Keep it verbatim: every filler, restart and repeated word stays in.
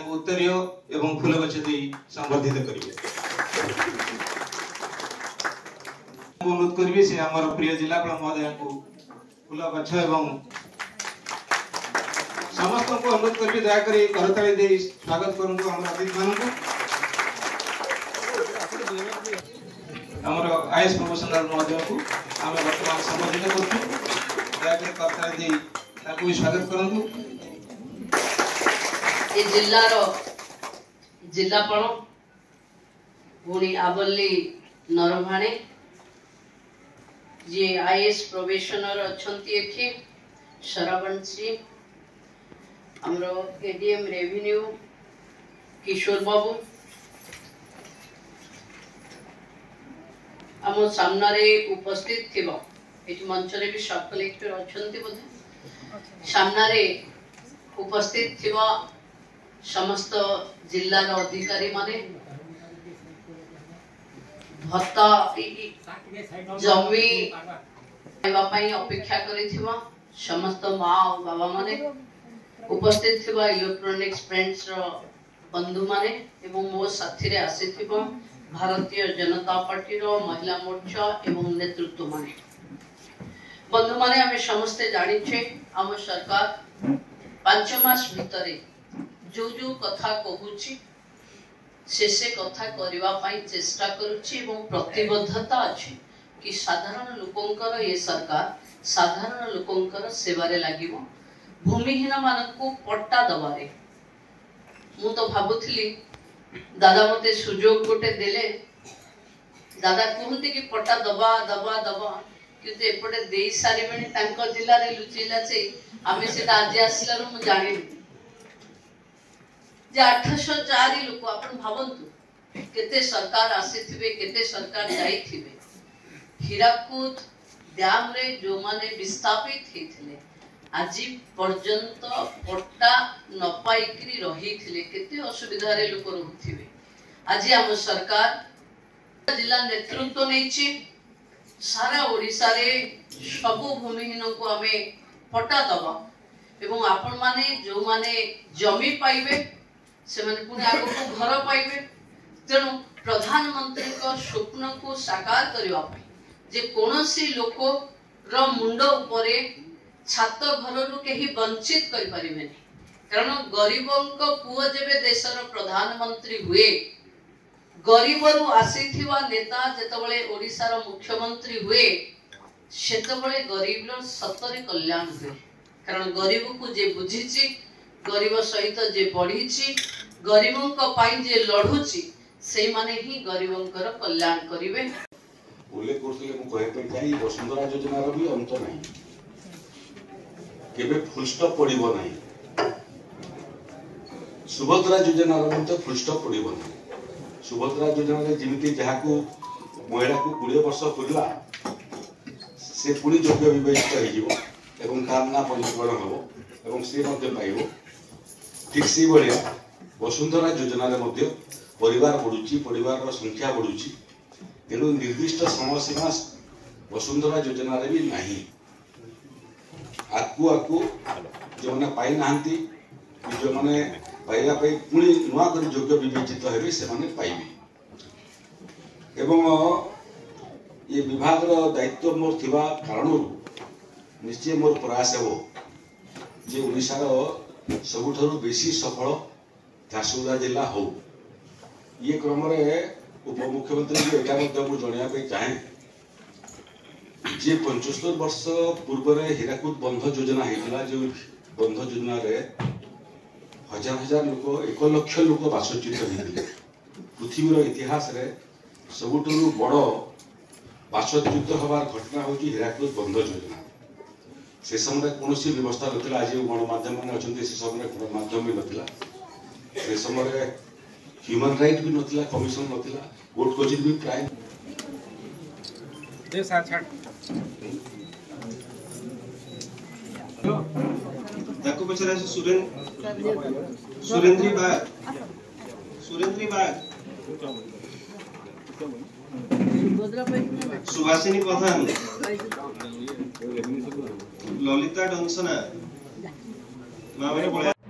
उत्तरीय एवं फूल गछ दे संवर्धित करिवे। अनुरोध करिवे से हमर प्रिय जिलापाल महोदय को फूल गछ एवं समस्त को अनुरोध करिवे दया करी करताली दे स्वागत करंतु हमर अतिथि मान को। हमर आईएएस प्रोफेशनल महोदय को हम वर्तमान संबोधित करछु दया करी करताली दे ताकू भी स्वागत करंतु। ये जिल्ला रो जिल्लापाल पुणी आवली नरभाणे जे आईएएस प्रोबेशनर अछंती एठी शरावण श्री हमरो एडीएम रेवेन्यू किशोर बाबू आम सामने उपस्थित थिबा एठी मंच रे भी सब कलेक्टर अछंती बोधे सामने उपस्थित थिबा समस्त जिल्ला रो अधिकारी माने भत्ता जमी पाइबा पई अपेक्षा करिथिबा समस्त माँ और बाबा माने उपस्थित थिबा इलेक्ट्रॉनिक्स फ्रेंड्स रो बंधु माने एवं मो साथी रे आसीथिबा भारतीय जनता पार्टी रो महिला मोर्चा एवं नेतृत्व माने बंधु माने हमें समस्त जानि छे हम सरकार पांच मास भितरे जो जो कथा कहूची से से कथा करबा पई चेष्टा करूची एवं प्रतिबद्धता अछि कि साधारण लोकंकर ये सरकार साधारण लोकंकर सेवारे लागिवो भूमिहीन मानकू पट्टा दबारे। मु तो भाबुथली दादा मते सुजोग गोटे देले दादा कहते कि पट्टा दबा दबा दबा किंतु एपटे देई सारी बेणी तांको जिल्ला रे लुचिला से आमे से आज आसिलारो मु जानि जे आठ सौ चार लोक अपन भावंतु केते सरकार आसीथिबे केते सरकार जाईथिबे हीराकुद डैम रे जो माने विस्थापित हेथिले आजि पर्यंत पट्टा न पाइकरी रहिथिले केते असुविधा रे लोक रहथिबे। आज हम सरकार जिला नेतृत्व नेछि सारा ओडिसा रे सबु भूमिहीन को हमें पट्टा दबा एवं आपण माने जो माने जमी पाइबे से माने पुनी आगो को घर पाइबे तेणु प्रधानमंत्री को स्वप्न को साकार करबा पई जे कोनोसी लोक रो मुंडो उपरे छात घर रु केही वंचित करि परिबेनी कारण गरीबों को पुओ जेबे देशर प्रधानमंत्री हुए गरीब रु आसीथिवा नेता जेतबळे ओडिसा रो मुख्यमंत्री हुए सेतबळे गरीब रो सतरे कल्याण हुए कारण गरीब को जे बुझिची गरीब सहित जे पढ़ीची गरीबों को पाई जे लढुची से माने ही गरीबों कर कल्याण करिवे। उल्लेख करथिले मु कहे पे चाहि वसुंधरा योजना रो भी अंत नहीं केबे फुल स्टॉप पड़िबो नहीं सुभद्रा योजना रो अंत फुल स्टॉप पड़िबो नहीं सुभद्रा योजना रे जिमिति जहा को महिला को बीस वर्ष पुरला से पुनी योग्य विवेचित हो जिवो एवं तार ना पंजीकरण हबो एवं से मध्य पाइबो ठीक से बढिया वसुंधरा योजना रे मध्य परिवार बढ़ुची परिवार रो संख्या बढ़ुची तेणु निर्दिष्ट समय सीमा वसुंधरा योजना रे भी नहीं आकु आकु जो माने पाई नांती जो माने पाइबा पई पुनी नुआ कर योग्य विवेचित हेबे से माने पाइबे एवं ये विभाग रो दायित्व मोर थिबा कारणो निश्चय मोर प्रयास हो जे ओडिसा रो सबुठारु बेसी सफल झारसुगुड़ा जिला हो ये क्रम रे उपमुख्यमंत्री को एटा मध्य को जणिया पे चाहे जे पचहत्तर वर्ष पूर्व रे हीराकुद बंध योजना हेतला जो बंध योजना रे हजार हजार लोक एक लाख लोक बासचित हेतिले पृथ्वी रो इतिहास रे सबुठारु बड़ बासच्युत हबार घटना होची हीराकुद बंध योजना से समय कौन व्यवस्था ना आज गणमाध्यम मैंने अच्छे से समय गणमाध्यम भी नाला से समय ह्यूमन राइट भी नाला कमिशन नाला कोर्ट कचेरी भी प्राय ताको पचरा सुरेंद्र सुरेंद्री बाग सुरेंद्री बाग सुभाषिनी प्रधान ललिता डंसना मामले